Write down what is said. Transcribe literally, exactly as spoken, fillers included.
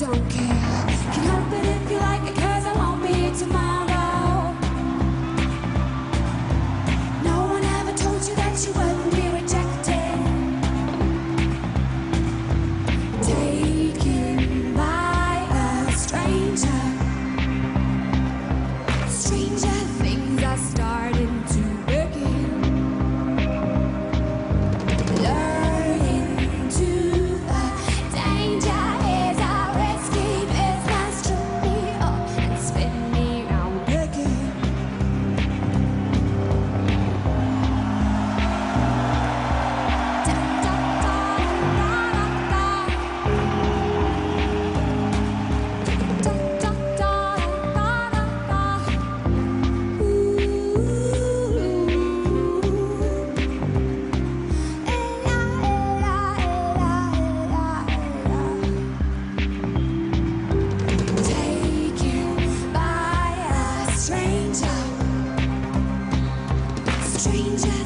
don't care. Can help it if you like it, 'cause I won't be here tomorrow. No one ever told you that you wouldn't be rejected. Taken by a stranger. Stranger things are starting to begin. Learning to the danger is our escape. It's nice to me up and spin me round again. Da, da, da, da, da, da. Da, da, da, da, da, da. Taken by a stranger, stranger.